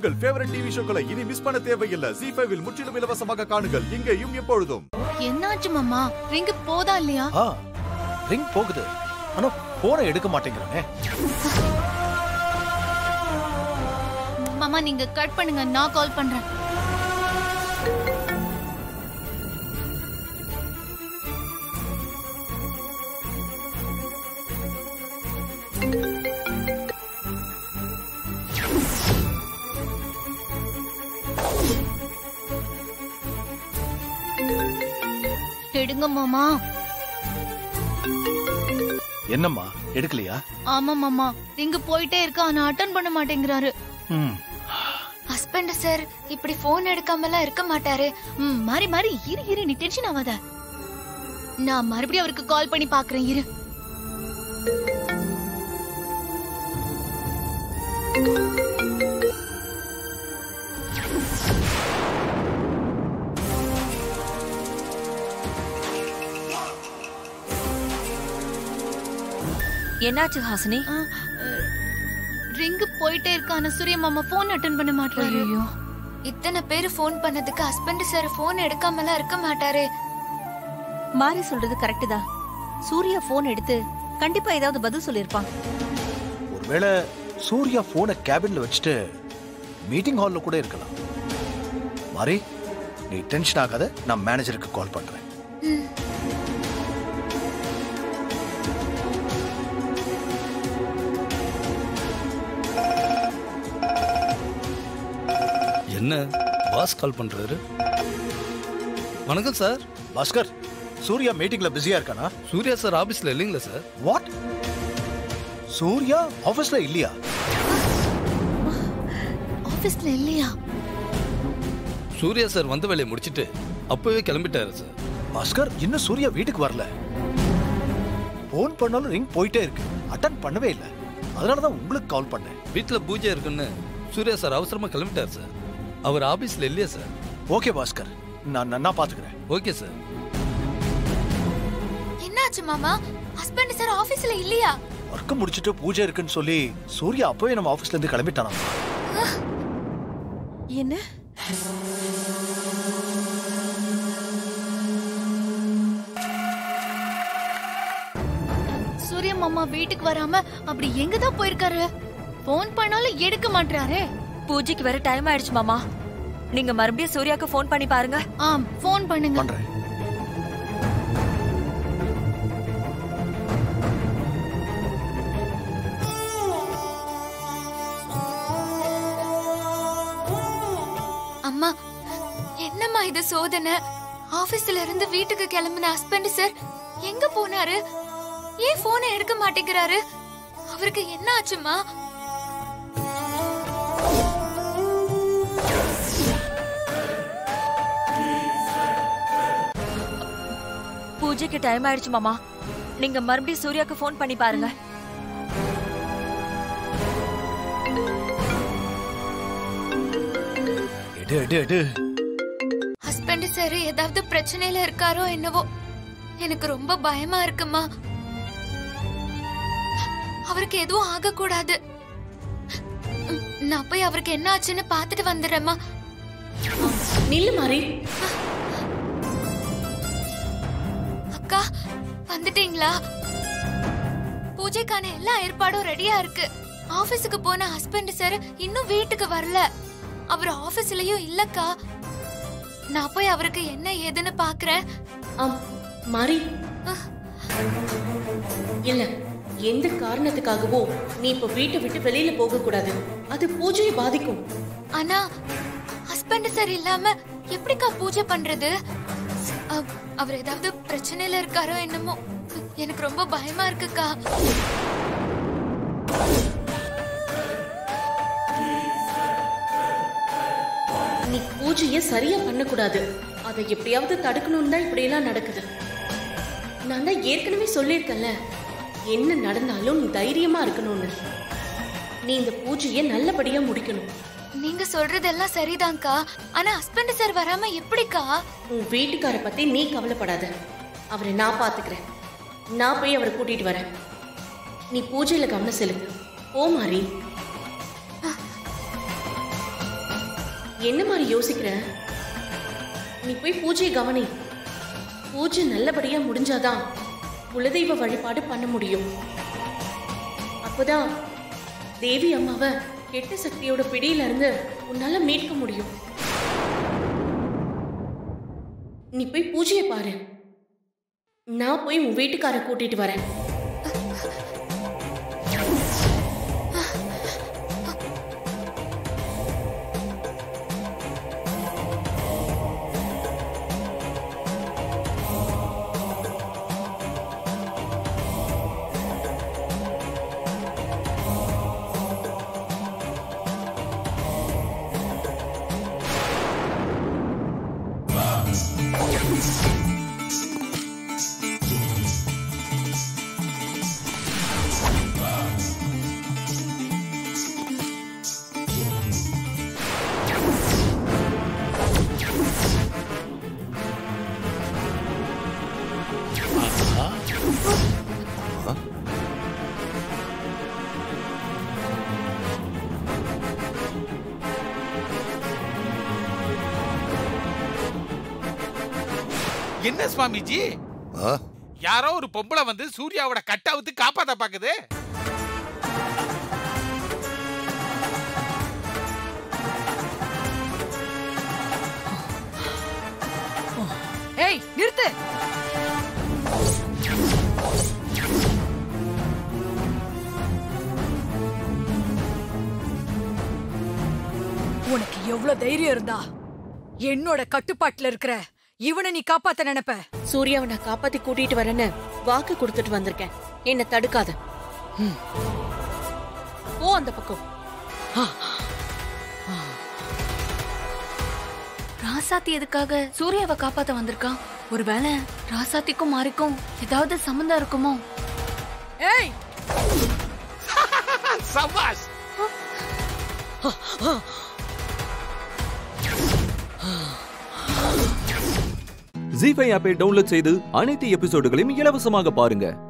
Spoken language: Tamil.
உங்கள் ஃபேவரட் டிவி ஷோக்களை இனி மிஸ் பண்ண தேவையில்லை. Zee5 இல் முற்றிலும் இலவசமாக காணுங்கள். இங்கேயும் எப்பொழுதும். என்னாச்சு மாமா? ரிங் போதா இல்லையா? ரிங் போகுது. ஆனா போனை எடுக்க மாட்டேங்கிறானே. மாமா நீங்க கட் பண்ணுங்க, நான் கால் பண்றேன். எடுங்க மாமா. என்னம்மா எடுக்கலையா? ஆமா மாமா, ரிங் போயிட்டே இருக்கு, ஆனா அட்டெண்ட் பண்ண மாட்டேங்கிறாரு. ஹஸ்பண்ட் சார் இப்படி போன் எடுக்காமலாம் இருக்க மாட்டாரு. மாறி மாறி இரு நீ டென்ஷன் ஆகாத. நான் மறுபடியும் அவருக்கு கால் பண்ணி பாக்குறேன், இரு. என்னாச்சு ஹாசினி? ரிங் போயிட்டே இருக்கான சூரிய மாமா போன் அட்டெண்ட் பண்ண மாட்டாரு. இத்தனை பேர் போன் பண்ணதுக்கு ஹஸ்பண்ட் சார் போன் எடுக்காமலாம் இருக்க மாட்டாரு. மாரி சொல்றது கரெக்ட் தான். சூர்யா போன் எடுத்து கண்டிப்பா ஏதாவது பதில் சொல்லிருப்பான். ஒருவேளை சூர்யா போனை கேபின்ல வச்சுட்டு மீட்டிங் ஹால்ல கூட இருக்கலாம். மாரி நீ டென்ஷன் ஆகாத, நான் மேனேஜருக்கு கால் பண்றேன். என்ன பாஸ் கால் பண்றாரு? வணக்கம் சார். பாஸ்கர், சூர்யா மீட்டிங்ல பிஸியா இருக்கானா? சூர்யா சார் ஆபீஸ்ல இல்லைங்களா சார்? வாட்? சூர்யா ஆபீஸ்ல இல்லையா? ஆபீஸ்ல இல்லையா? சூர்யா சார் வந்த வேலையை முடிச்சிட்டு அப்பவே கிளம்பிட்டாரு சார். பாஸ்கர், இன்னும் சூர்யா வீட்டுக்கு வரல. போன் பண்ணாலும் ரிங் போயிட்டே இருக்கு, அட்டெண்ட் பண்ணவே இல்லை. அதனாலதான் உங்களுக்கு கால் பண்ணேன். வீட்டுல பூஜை இருக்குன்னு சூர்யா சார் அவசரமா கிளம்பிட்டாரு சார். அவர் ஆபீஸ்ல இல்லையா சார்? ஓகே பாஸ்கர், நான் பாத்துக்கிறேன். Okay sir. என்னாச்சு மாமா? ஹஸ்பண்ட் சார் ஆபீஸ்ல இல்லையா? ஒர்க் முடிச்சிட்டு பூஜை இருக்குன்னு சொல்லி சூர்யா அப்பவே நம்ம ஆபீஸ்ல இருந்து கிளம்பிட்டானா? என்ன? சூரிய மாமா வீட்டுக்கு வராம அப்படி எங்கதான் போயிருக்காரு? போன் பண்ணாலும் எடுக்க மாட்டாரே. பூஜைக்கு வர டைம் ஆயிடுச்சு மாமா. நீங்க மறுபடியும் சூர்யாக்கு போன் பண்ணி பாருங்க. போன் பண்ணுங்க. பண்றேன். அம்மா, என்னம்மா இது சோதனை? ஆபீஸ்ல இருந்து வீட்டுக்கு கிளம்பின ஹஸ்பண்ட் சார் எங்க போனாரு? ஏன் போனை எடுக்க மாட்டேங்கிறாரு? அவருக்கு என்ன ஆச்சுமா? பூஜைக்கு டைம் ஆயிடுச்சு மாமா. நீங்க மறுபடியும் சூர்யாக்கு போன் பண்ணி பாருங்க. ஹஸ்பண்ட் சார் ஏதாவது பிரச்சனையில இருக்காரோ என்னவோ. எனக்கு ரொம்ப பயமா இருக்குமா. அவருக்கு எதுவும் ஆக கூடாது. நான் போய் அவருக்கு என்ன ஆச்சுன்னு பாத்துட்டு வந்துடுறேம்மா. நில்லு மாரி. அக்கா, வந்துட்டீங்களா? பூஜைக்கான எல்லா ஏற்பாடும் ரெடியா இருக்கு. ஆபீஸுக்கு போன ஹஸ்பண்ட் சார் இன்னும் வீட்டுக்கு வரல. அவர் ஆபீஸ்லயும் இல்லக்கா. நான் போய் அவருக்கு என்ன ஏதுன்னு பாக்குறேன். மாரி, இல்ல எந்த காரணத்துக்காகவோ நீ இப்ப வீட்டை விட்டு வெளியில போக கூடாது. அது பூஜையை பாதிக்கும். ஆனா ஹஸ்பண்ட் சார் இல்லாம எப்படிக்கா பூஜை பண்றது? அவர் ஏதாவது பிரச்சனையில இருக்காரோ என்னமோ. எனக்கு ரொம்ப பயமா இருக்குக்கா. நீ பூஜைய சரியா பண்ணக்கூடாது. அதை எப்படியாவது தடுக்கணும்னு தான் இப்படி எல்லாம் நடக்குது. நான் தான் ஏற்கனவே சொல்லியிருக்கேன்ல, என்ன நடந்தாலும் நீ தைரியமா இருக்கணும்னு. நீ இந்த பூஜையை நல்லபடியா முடிக்கணும். நீங்க சொல்றதெல்லாம் சரிதான்க்கா. ஆனா ஹஸ்பண்ட் சார் வராம எப்படிக்கா? உன் வீட்டுக்கார பத்தி நீ கவலைப்படாத. அவரை நான் பாத்துக்கிறேன். நான் போய் அவரை கூட்டிட்டு வரேன். நீ பூஜையில கவனம் செலுத்து. ஓ மாரி. என்ன மாதிரி யோசிக்கிற? நீ போய் பூஜையை கவனி. பூஜை நல்லபடியா முடிஞ்சாதான் குலதெய்வ வழிபாடு பண்ண முடியும். அப்பதான் தேவி அம்மாவை கெட்ட சக்தியோட பிடியில இருந்து உன்னால மீட்க முடியும். நீ போய் பூஜையை பாரு. நான் போய் உன் வீட்டுக்கார கூட்டிட்டு வரேன். என்ன சுவாமிஜி, யாரோ ஒரு பொம்பளை வந்து சூர்யாவோட கட்டாவுத்து காப்பாத்த பாக்குது. ஏய் நிறுத்து. உனக்கு எவ்வளவு தைரியம் இருந்தா என்னோட கட்டுப்பாட்டுல இருக்கிற இவனை நீ காப்பாத்த நினைப்ப? சூர்யாவை நான் காப்பாத்தி கூட்டிட்டு வரேன்னு வாக்கு கொடுத்துட்டு வந்திருக்கேன். என்ன தடுக்காத. போ அந்த பக்கம். ராசாத்தி எதுக்காக சூர்யாவை காப்பாத்த வந்திருக்கான்? ஒருவேளை ராசாத்திக்கும் மாரிக்கும் ஏதாவது சம்பந்தம் இருக்குமோ? ஏய் சபாஷ். ஜீ5 ஆப்பை டவுன்லோட் செய்து அனைத்து எபிசோடுகளையும் இலவசமாக பாருங்க.